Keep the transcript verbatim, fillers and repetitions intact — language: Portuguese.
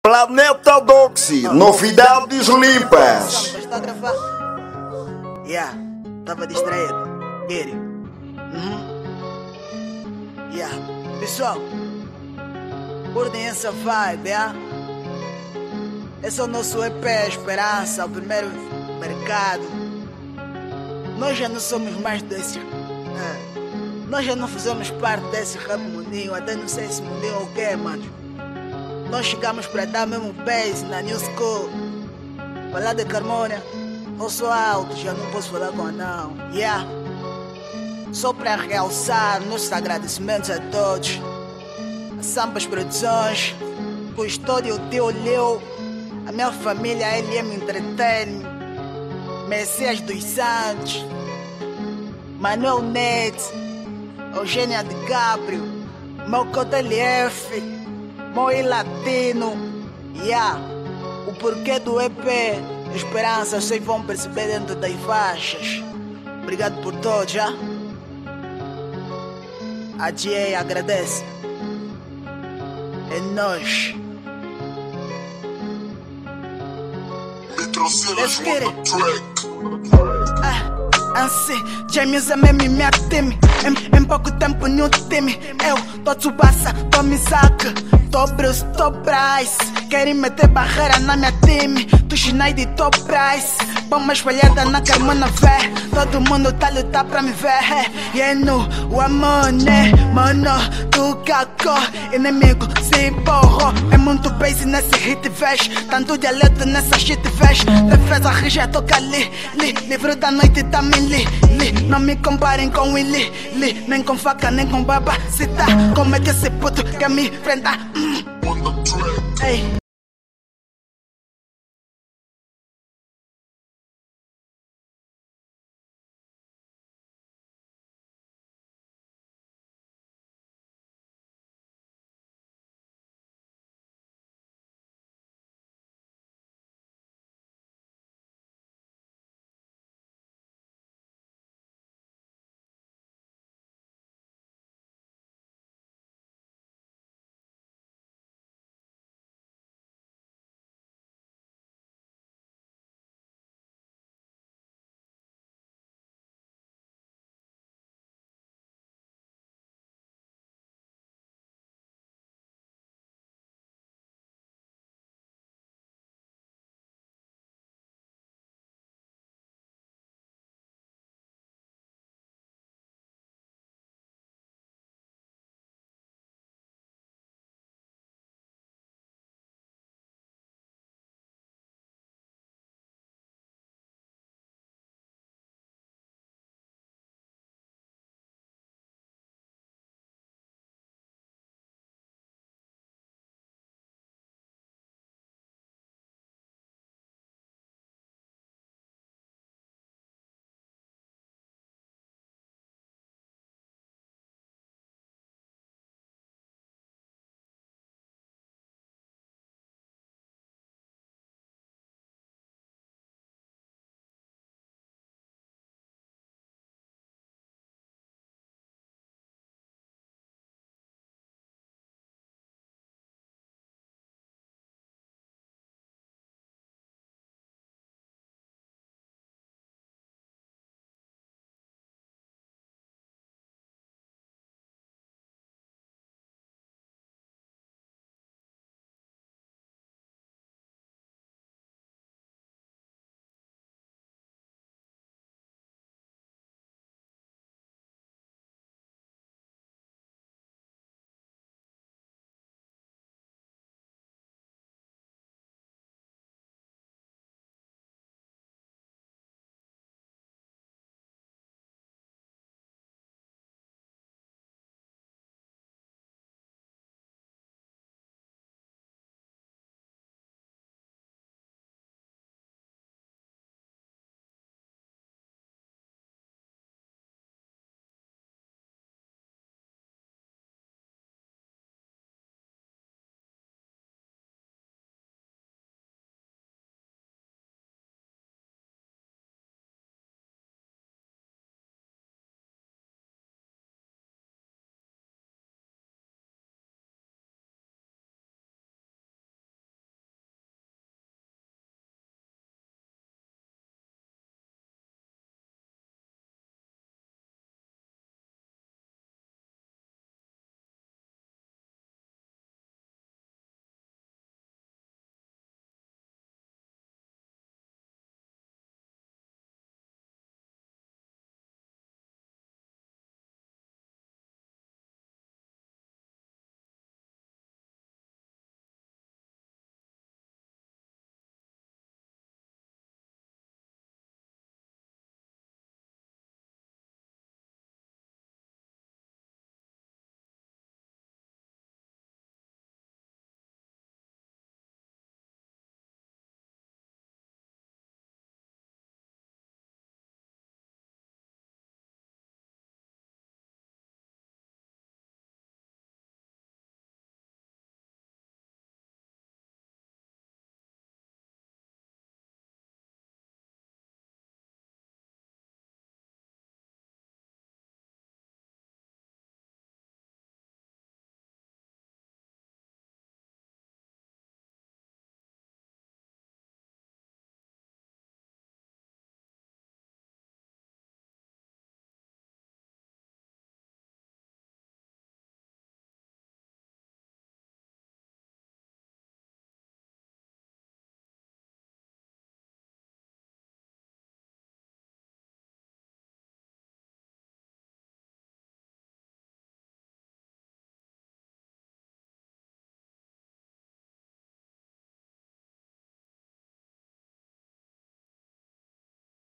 Planeta Doxy, novidades limpas. Está a gravar? Yeah, tava distraído. Get it? Uhum. Yeah, pessoal, curtem essa vibe, yeah? Esse é o nosso E P Esperança, o primeiro mercado. Nós já não somos mais desse. É. Nós já não fazemos parte desse rap mundinho, até não sei se mundinho é o que, mano. Nós chegamos para dar mesmo base na New School. Falar de Carmônia, eu sou alto, já não posso falar com não. Yeah. Só para realçar nossos agradecimentos a todos. A Sampas Produções, Custódio o Tio Leo, a minha família L M Entertainment, Messias dos Santos, Manuel Net, Eugênia DiCaprio, meu Cota L F, Moi Latino, yeah. O porquê do E P Esperança vocês vão perceber dentro das faixas. Obrigado por todos, já. A G A agradece. É nóis. Let's get it. Ah, assim, James é mesmo minha time. Em, em pouco tempo no time. Eu tô Tsubasa, tô Misaka, tô Bruce, tô Price. Querem meter barreira na minha time. Tu Schneid e tô Price. Bomba espalhada na Carmona, vé. Todo mundo tá a lutar pra me ver. E é no o amor, né? Mano, tu cacó. Inimigo se porro. É muito base nesse hit, vês. Tanto dialeto nessa shit, vês. Defesa rija, toca ali, li. Livro da noite também li, li. Não me comparem com Willy, li. Nem com faca, nem com babacita. Como é que esse puto quer me enfrentar? Mm. Ei.